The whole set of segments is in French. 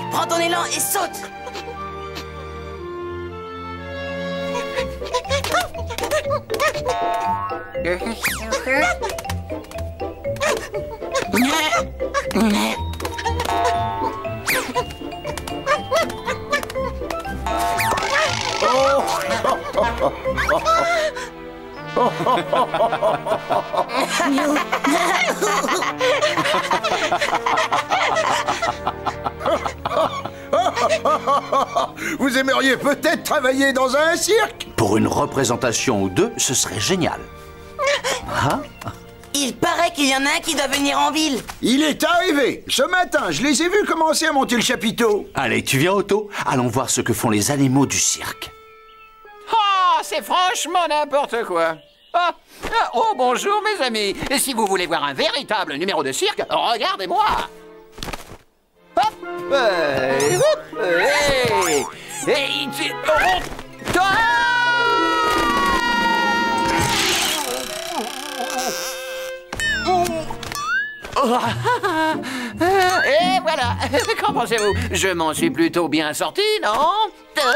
prends ton élan et saute. Vous aimeriez peut-être travailler dans un cirque? Pour une représentation ou deux, ce serait génial. Hein? Il paraît qu'il y en a un qui doit venir en ville. Il est arrivé. Ce matin, je les ai vus commencer à monter le chapiteau. Allez, tu viens, Otto? Allons voir ce que font les animaux du cirque. Oh, c'est franchement n'importe quoi. Oh, bonjour mes amis. Et si vous voulez voir un véritable numéro de cirque, regardez-moi. Hop, hop, hey. Et voilà. Qu'en pensez-vous? Je m'en suis plutôt bien sorti, non?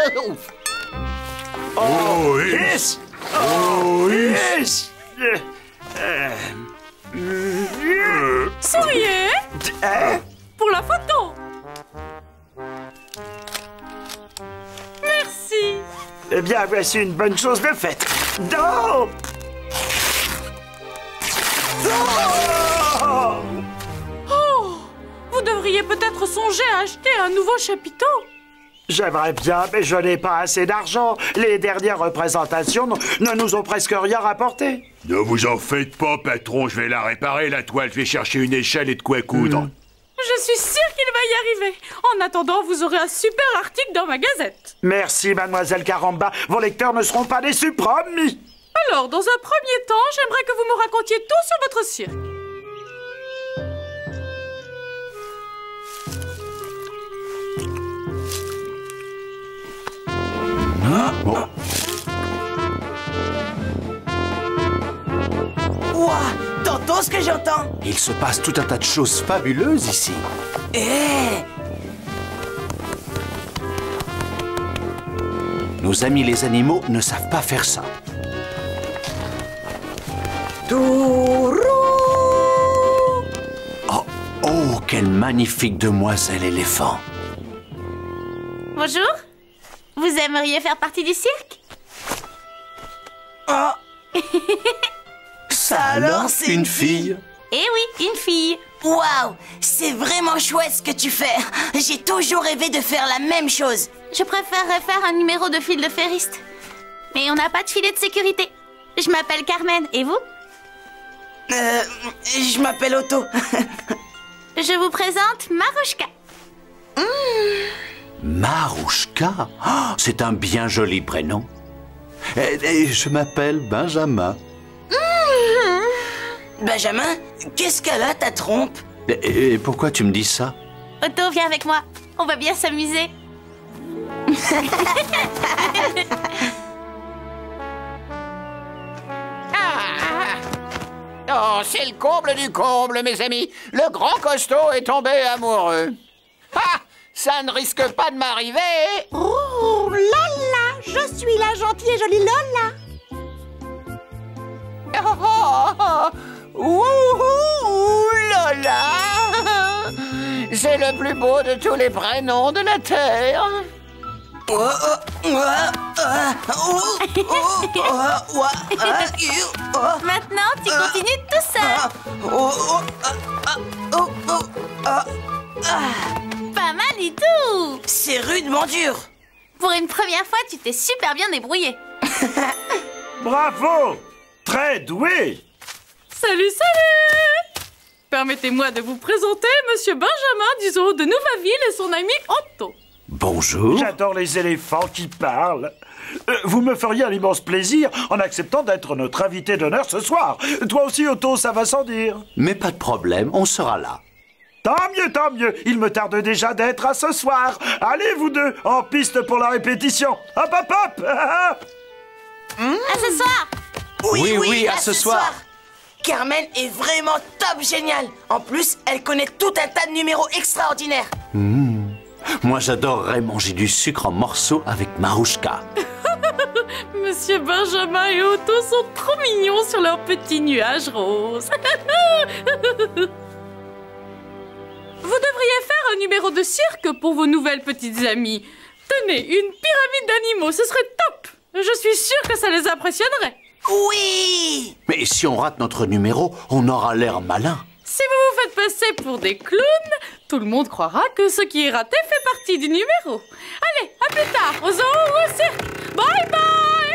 Oh, yes! Oh, yes! Souriez pour la photo. Merci. Eh bien, voici une bonne chose de faite. Non! Oh, vous devriez peut-être songer à acheter un nouveau chapiteau. J'aimerais bien, mais je n'ai pas assez d'argent. Les dernières représentations ne nous ont presque rien rapporté. Ne vous en faites pas, patron, je vais la réparer, la toile. Je vais chercher une échelle et de quoi coudre. Je suis sûre qu'il va y arriver. En attendant, vous aurez un super article dans ma gazette. Merci, mademoiselle Caramba. Vos lecteurs ne seront pas déçus, promis. Alors, dans un premier temps, j'aimerais que vous me racontiez tout sur votre cirque. Ouah, t'entends ce que j'entends? Il se passe tout un tas de choses fabuleuses ici. Nos amis les animaux ne savent pas faire ça. Tourou! Oh, quelle magnifique demoiselle éléphant. Bonjour. Vous aimeriez faire partie du cirque? Oh. Ça alors, c'est une fille. Eh oui, une fille. Waouh, c'est vraiment chouette ce que tu fais. J'ai toujours rêvé de faire la même chose. Je préférerais faire un numéro de fil de ferriste. Mais on n'a pas de filet de sécurité. Je m'appelle Carmen, et vous? Je m'appelle Otto. Je vous présente Marouchka. Marouchka? Oh, c'est un bien joli prénom. Et je m'appelle Benjamin. Benjamin, qu'est-ce qu'elle a, ta trompe? Et pourquoi tu me dis ça? Otto, viens avec moi. On va bien s'amuser. Oh, c'est le comble du comble, mes amis. Le grand costaud est tombé amoureux. Ah, ça ne risque pas de m'arriver. Oh, Lola, je suis la gentille et jolie Lola. Ouh, Lola. C'est le plus beau de tous les prénoms de la Terre. Maintenant, tu continues tout seul. Pas mal du tout. C'est rudement dur. Pour une première fois, tu t'es super bien débrouillé. Bravo! Très doué! Salut, salut! Permettez-moi de vous présenter Monsieur Benjamin du zoo de Nouvaville et son ami Otto. Bonjour. J'adore les éléphants qui parlent. Vous me feriez un immense plaisir en acceptant d'être notre invité d'honneur ce soir. Toi aussi, Otto, ça va sans dire. Mais pas de problème, on sera là. Tant mieux, il me tarde déjà d'être à ce soir. Allez, vous deux, en piste pour la répétition. Hop, hop, hop. À ce soir. Oui, à ce soir. Carmen est vraiment top géniale. En plus, elle connaît tout un tas de numéros extraordinaires. Moi, j'adorerais manger du sucre en morceaux avec Marouchka. Monsieur Benjamin et Otto sont trop mignons sur leur petit nuage rose. Vous devriez faire un numéro de cirque pour vos nouvelles petites amies. Tenez, une pyramide d'animaux, ce serait top. Je suis sûre que ça les impressionnerait. Oui! Mais si on rate notre numéro, on aura l'air malin. Si vous vous faites passer pour des clowns, tout le monde croira que ce qui est raté fait partie du numéro. Allez, à plus tard, au zoo ou au cirque. Bye bye!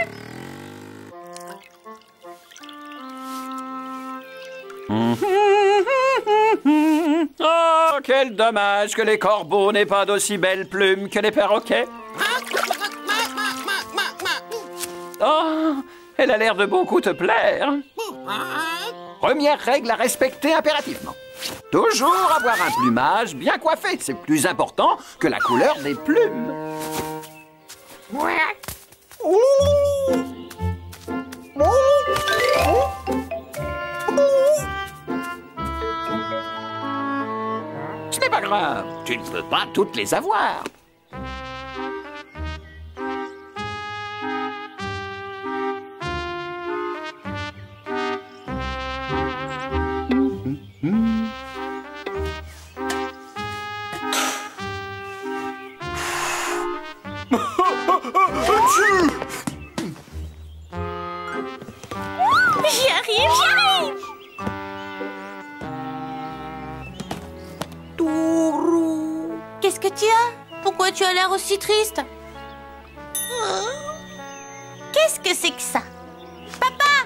Oh, quel dommage que les corbeaux n'aient pas d'aussi belles plumes que les perroquets. Oh, elle a l'air de beaucoup te plaire. Première règle à respecter impérativement. Toujours avoir un plumage bien coiffé. C'est plus important que la couleur des plumes. Ce n'est pas grave. Tu ne peux pas toutes les avoir. J'y arrive, j'y arrive. Tourou. Qu'est-ce que tu as? Pourquoi tu as l'air aussi triste? Qu'est-ce que c'est que ça? Papa!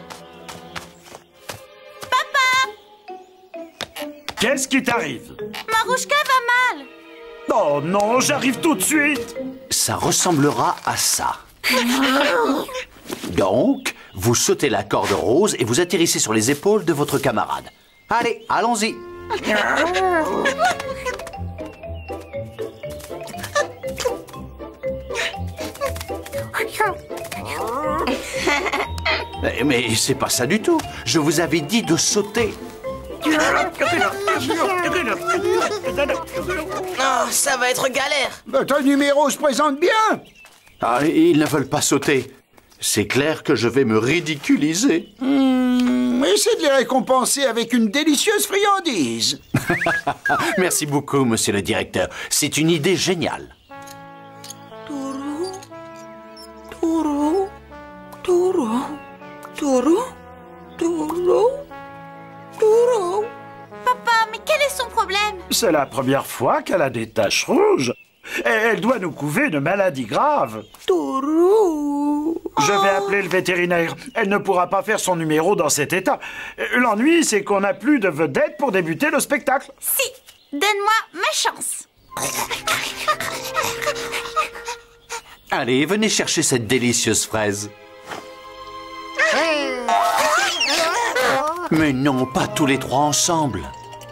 Papa! Qu'est-ce qui t'arrive? Marouchka va mal. Oh non, j'arrive tout de suite. Ça ressemblera à ça. Donc, vous sautez la corde rose et vous atterrissez sur les épaules de votre camarade. Allez, allons-y. Mais c'est pas ça du tout. Je vous avais dit de sauter. Oh, ça va être galère. Ton numéro se présente bien. Ah, ils ne veulent pas sauter. C'est clair que je vais me ridiculiser. Essaie de les récompenser avec une délicieuse friandise. Merci beaucoup, monsieur le directeur. C'est une idée géniale. Tourou, tourou, tourou, tourou, tourou, tourou. Papa, mais quel est son problème? C'est la première fois qu'elle a des taches rouges. Et elle doit nous couver une maladie grave. Tourou. Je vais appeler le vétérinaire. Elle ne pourra pas faire son numéro dans cet état. L'ennui, c'est qu'on n'a plus de vedette pour débuter le spectacle. Si, donne-moi ma chance. Allez, venez chercher cette délicieuse fraise. Mais non, pas tous les trois ensemble.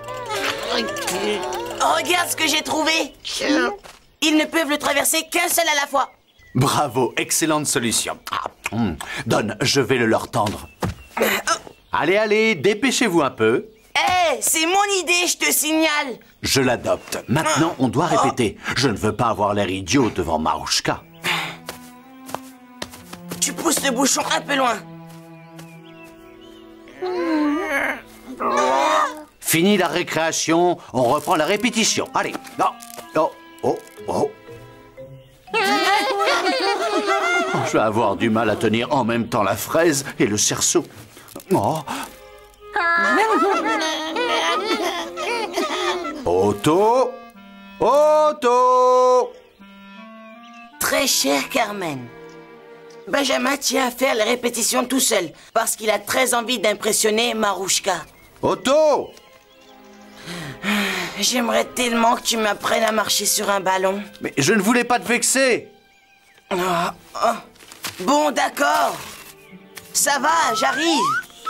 Regarde ce que j'ai trouvé. Ils ne peuvent le traverser qu'un seul à la fois. Bravo, excellente solution. Donne, je vais le leur tendre. Allez, allez, dépêchez-vous un peu. Hé, c'est mon idée, je te signale. Je l'adopte. Maintenant, on doit répéter. Je ne veux pas avoir l'air idiot devant Marouchka. Tu pousses le bouchon un peu loin. Fini la récréation, on reprend la répétition. Allez, non, non, oh, oh. Je vais avoir du mal à tenir en même temps la fraise et le cerceau. Oh. Otto, Otto. Très cher Carmen, Benjamin tient à faire les répétitions tout seul parce qu'il a très envie d'impressionner Marouchka. Otto! J'aimerais tellement que tu m'apprennes à marcher sur un ballon. Mais je ne voulais pas te vexer. Bon, d'accord. Ça va, j'arrive.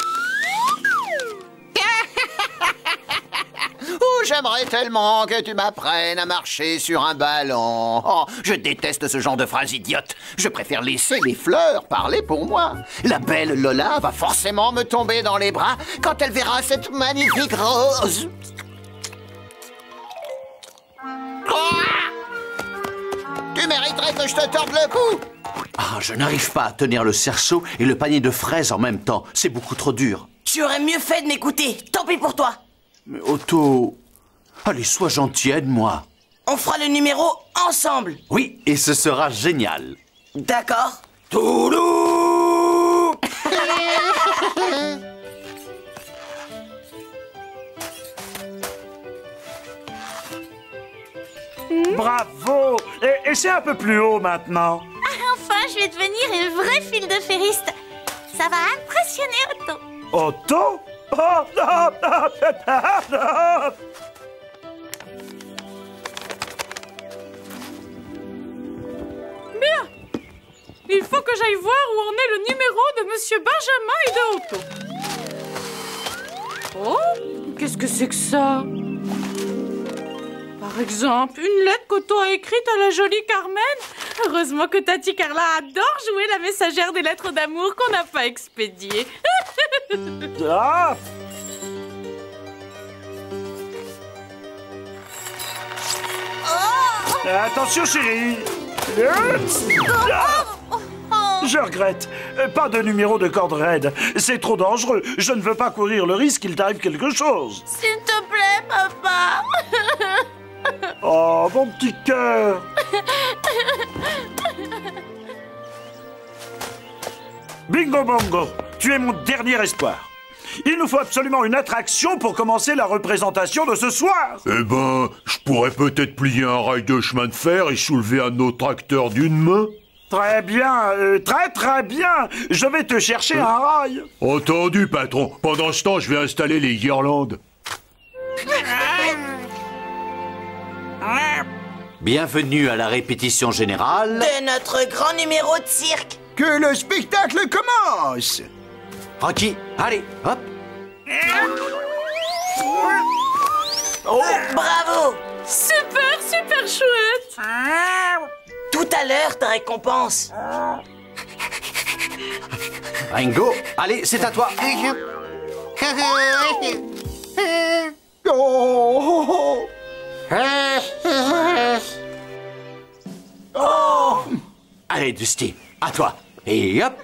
Oh, j'aimerais tellement que tu m'apprennes à marcher sur un ballon. Oh, je déteste ce genre de phrase idiote. Je préfère laisser les fleurs parler pour moi. La belle Lola va forcément me tomber dans les bras quand elle verra cette magnifique rose. Tu mériterais que je te torde le cou. Ah, je n'arrive pas à tenir le cerceau et le panier de fraises en même temps. C'est beaucoup trop dur. Tu aurais mieux fait de m'écouter. Tant pis pour toi. Mais Otto... Allez, sois gentil, aide-moi. On fera le numéro ensemble. Oui, et ce sera génial. D'accord. Toulou! Bravo! Et c'est un peu plus haut maintenant. Enfin, je vais devenir une vraie file de ferriste. Ça va impressionner Otto. Otto? Oh, non, non, non. Bien. Il faut que j'aille voir où en est le numéro de Monsieur Benjamin et de Otto. Oh, qu'est-ce que c'est que ça? Par exemple, une lettre qu'Otto a écrite à la jolie Carmen. Heureusement que Tati Carla adore jouer la messagère des lettres d'amour qu'on n'a pas expédiées. Ah. Attention, chérie. Je regrette. Pas de numéro de corde raide. C'est trop dangereux. Je ne veux pas courir le risque qu'il t'arrive quelque chose. S'il te plaît, papa. Oh, mon petit cœur. Bingo Bongo, tu es mon dernier espoir. Il nous faut absolument une attraction pour commencer la représentation de ce soir. Eh ben, je pourrais peut-être plier un rail de chemin de fer et soulever un autre tracteur d'une main. Très bien, très bien. Je vais te chercher un rail. Entendu, patron. Pendant ce temps, je vais installer les guirlandes. Bienvenue à la répétition générale. De notre grand numéro de cirque. Que le spectacle commence! Rocky, allez, hop. Oh, bravo! Super chouette. Tout à l'heure, ta récompense. Ringo, allez, c'est à toi. Oh! Oh! Allez, Dusty, à toi. Et hop.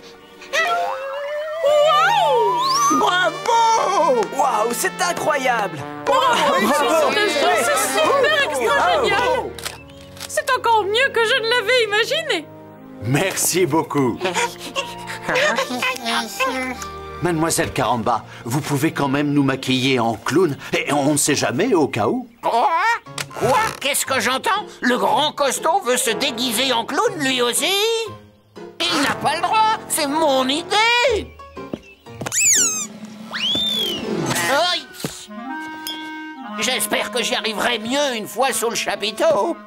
Bravo! Waouh, c'est incroyable! C'est super extra génial. C'est encore mieux que je ne l'avais imaginé. Merci beaucoup. Mademoiselle Caramba, vous pouvez quand même nous maquiller en clown. Et on ne sait jamais, au cas où. Quoi? Quoi? Qu'est-ce que j'entends? Le grand costaud veut se déguiser en clown, lui aussi? Il n'a pas le droit, c'est mon idée. Aïe. J'espère que j'y arriverai mieux une fois sous le chapiteau.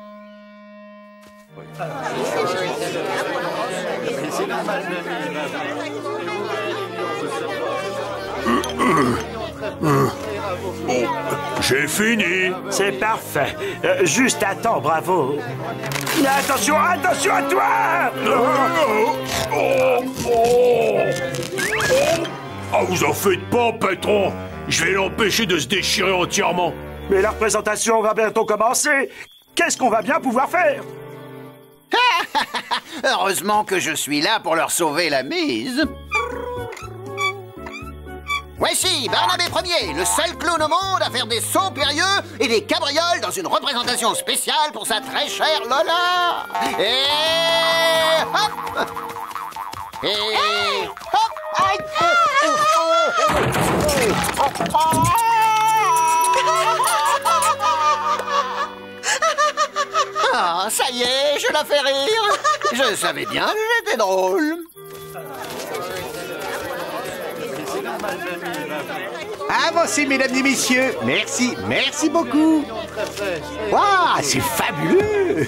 J'ai fini. C'est parfait. Juste à temps, bravo. Mais attention à toi! Ah, vous en faites pas, patron. Je vais l'empêcher de se déchirer entièrement. Mais la représentation va bientôt commencer. Qu'est-ce qu'on va bien pouvoir faire? Heureusement que je suis là pour leur sauver la mise. Voici Barnabé Ier, le seul clown au monde à faire des sauts périlleux et des cabrioles dans une représentation spéciale pour sa très chère Lola. Et hop! Et hop! Aïe! Ah, ça y est, je la fais rire. Je savais bien que j'étais drôle. Avancez, mesdames et messieurs. Merci beaucoup. Waouh, c'est fabuleux.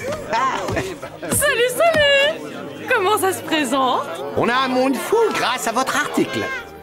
Salut. Comment ça se présente? On a un monde fou grâce à votre article.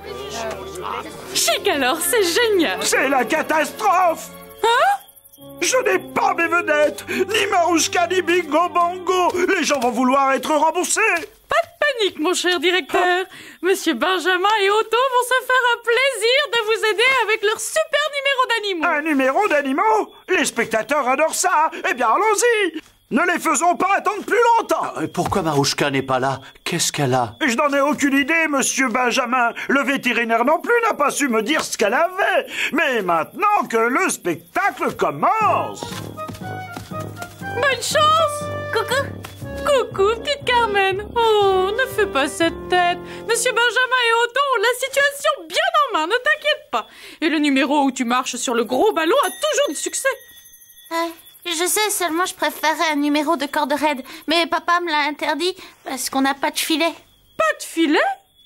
Chic alors, c'est génial. C'est la catastrophe! Hein? Je n'ai pas mes vedettes, ni Marouchka, ni Bingo Bongo. Les gens vont vouloir être remboursés. Pas de panique, mon cher directeur. Monsieur Benjamin et Otto vont se faire un plaisir de vous aider avec leur super numéro d'animaux. Un numéro d'animaux? Les spectateurs adorent ça. Eh bien, allons-y. Ne les faisons pas attendre plus longtemps. Pourquoi Marouchka n'est pas là? Qu'est-ce qu'elle a? Je n'en ai aucune idée, monsieur Benjamin. Le vétérinaire non plus n'a pas su me dire ce qu'elle avait. Mais maintenant que le spectacle commence... Bonne chance! Coucou! Coucou, petite Carmen. Oh, ne fais pas cette tête. Monsieur Benjamin et Otto ont la situation bien en main, ne t'inquiète pas. Et le numéro où tu marches sur le gros ballon a toujours du succès. Je sais, seulement je préférais un numéro de corde raide. Mais papa me l'a interdit parce qu'on n'a pas de filet. Pas de filet?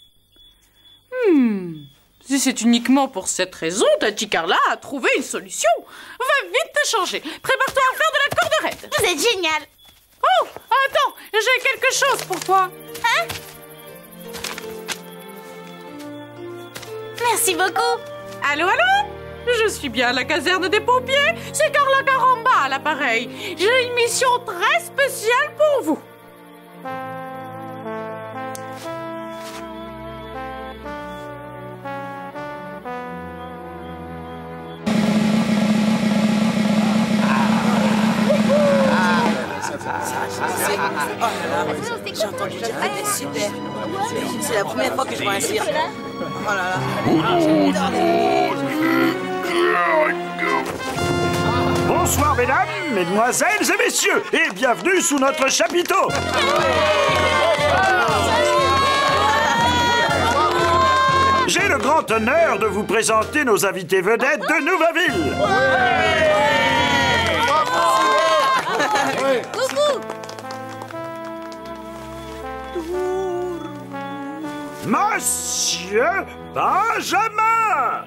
Si c'est uniquement pour cette raison, ta Carla a trouvé une solution. Va vite te changer. Prépare-toi à faire de la corde raide. Vous êtes génial. Oh, attends, j'ai quelque chose pour toi. Hein? Merci beaucoup. Allô, allô? Je suis bien à la caserne des pompiers. C'est Carla Caramba à l'appareil. J'ai une mission très spéciale pour vous. J'ai entendu dire que c'était super. C'est la première fois que je vois un cirque. Oh là là. Bonsoir mesdames, mesdemoiselles et messieurs, et bienvenue sous notre chapiteau. J'ai le grand honneur de vous présenter nos invités vedettes de Nouvaville. Coucou. Monsieur Benjamin.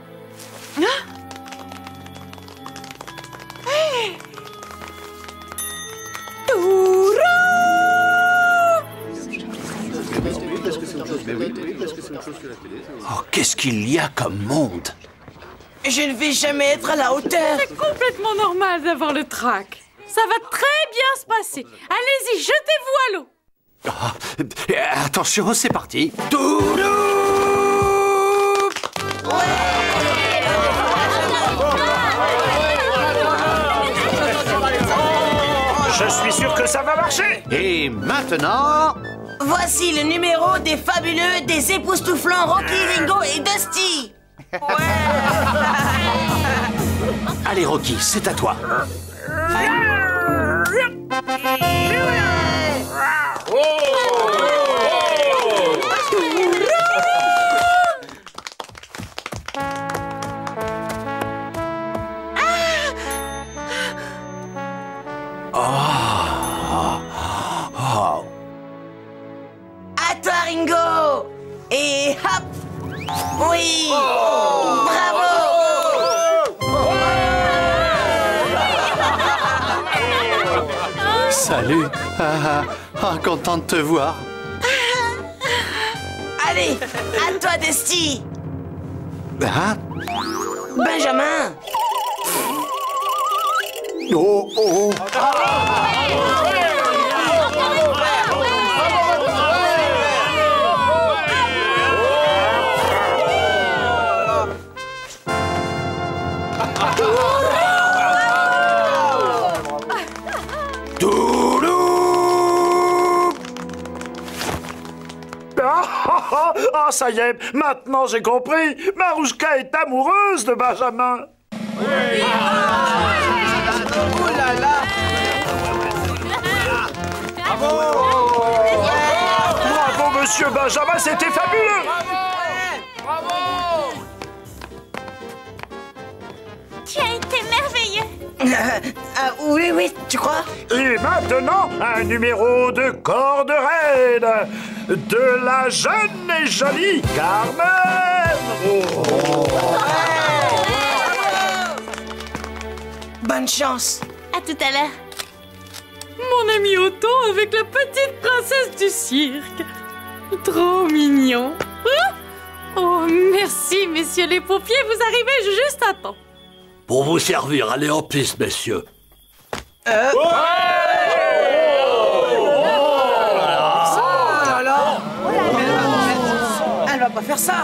Oh, qu'est-ce qu'il y a comme monde? Je ne vais jamais être à la hauteur. C'est complètement normal d'avoir le trac. Ça va très bien se passer. Allez-y, jetez-vous à l'eau. Attention, c'est parti. Je suis sûr que ça va marcher. Et maintenant... Voici le numéro des fabuleux, des époustouflants Rocky, Ringo et Dusty. Allez, Rocky, c'est à toi. À toi, Ringo. Et hop. Oui. Bravo. Salut. Content de te voir. Allez, à toi, Dusty. Hein? Benjamin. Oh, oh. Ah, ça y est, maintenant j'ai compris. Marouchka est amoureuse de Benjamin. Oui. Oh là là. Bravo, monsieur Benjamin, c'était fabuleux. Tu as été merveilleux. Oui, oui, tu crois? Et maintenant, un numéro de corde raide de la jeune et jolie Carmen. Bonne chance. À tout à l'heure. Mon ami Otto avec la petite princesse du cirque. Trop mignon. Oh, merci, messieurs les pompiers, vous arrivez juste à temps. Pour vous servir, allez en piste, messieurs. Elle va pas faire ça.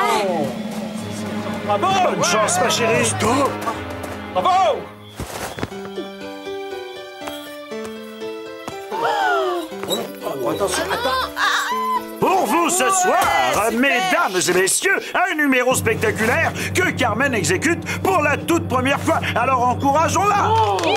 Bonne chance, ma chérie. Stop. Bravo. Attention, attends. Pour vous ce soir, mesdames et messieurs, un numéro spectaculaire que Carmen exécute pour la toute première fois. Alors encourageons-la.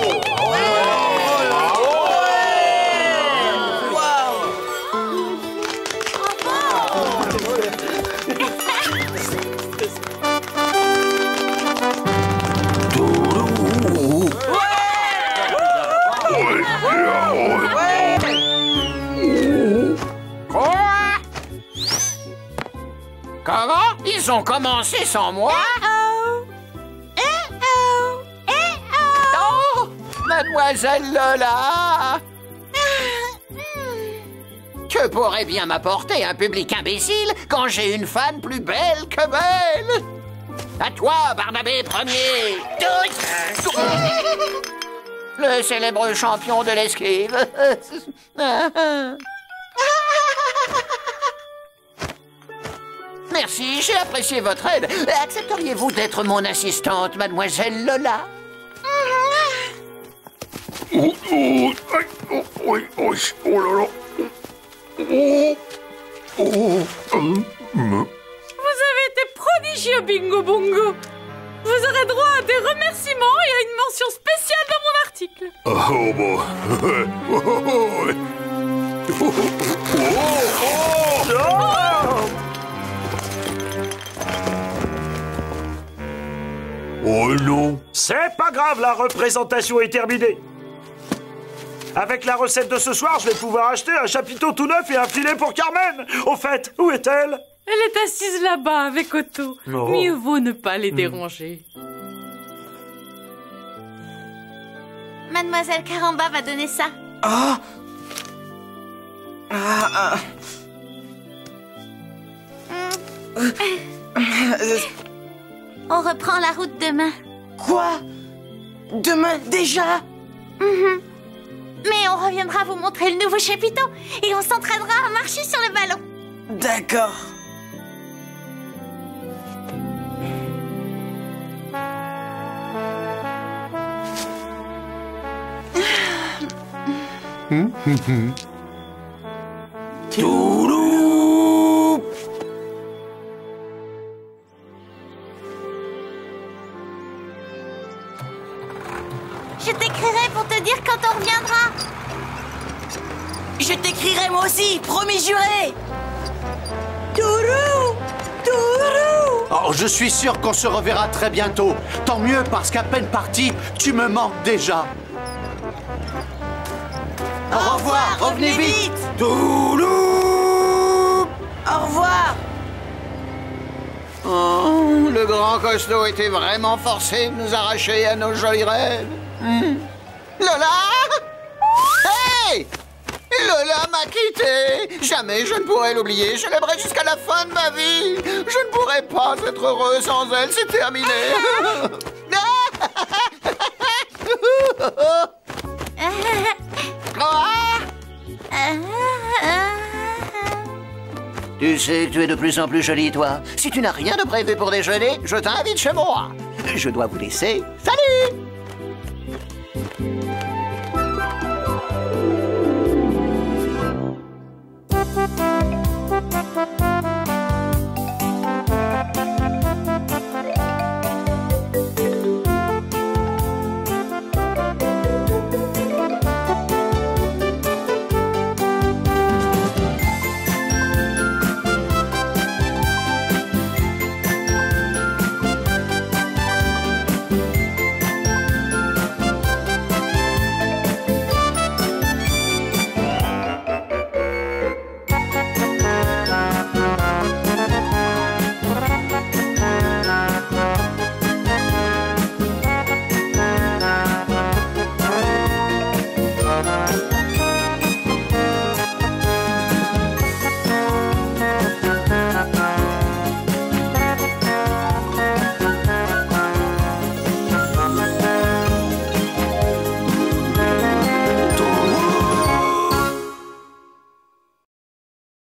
Comment? Ils ont commencé sans moi? Oh, Mademoiselle Lola! Que pourrait bien m'apporter un public imbécile quand j'ai une fan plus belle que belle? À toi, Barnabé Premier! Le célèbre champion de l'esquive. Merci, j'ai apprécié votre aide. Accepteriez-vous d'être mon assistante, Mademoiselle Lola? Oh là là. Vous avez été prodigieux, Bingo Bongo. Vous aurez droit à des remerciements et à une mention spéciale dans mon article. Oh bon. Oh non. C'est pas grave, la représentation est terminée. Avec la recette de ce soir, je vais pouvoir acheter un chapiteau tout neuf et un filet pour Carmen. Au fait, où est-elle? Elle est assise là-bas avec Otto. Oh. Mieux vaut ne pas les déranger. Mademoiselle Caramba va donner ça. Oh. On reprend la route demain. Quoi? Demain déjà? Mais on reviendra vous montrer le nouveau chapiteau et on s'entraînera à marcher sur le ballon. D'accord. Toulou. Je t'écrirai pour te dire quand on reviendra. Je t'écrirai moi aussi, promis juré. Toulou. Toulou. Oh, je suis sûr qu'on se reverra très bientôt. Tant mieux, parce qu'à peine parti, tu me manques déjà. Au revoir, revenez vite. Toulou. Au revoir. Oh, le grand costaud était vraiment forcé de nous arracher à nos jolis rêves. Lola! Hey! Lola m'a quitté. Jamais je ne pourrai l'oublier. Je l'aimerai jusqu'à la fin de ma vie. Je ne pourrai pas être heureux sans elle. C'est terminé. Tu sais que tu es de plus en plus jolie, toi. Si tu n'as rien de prévu pour déjeuner, je t'invite chez moi. Je dois vous laisser. Salut!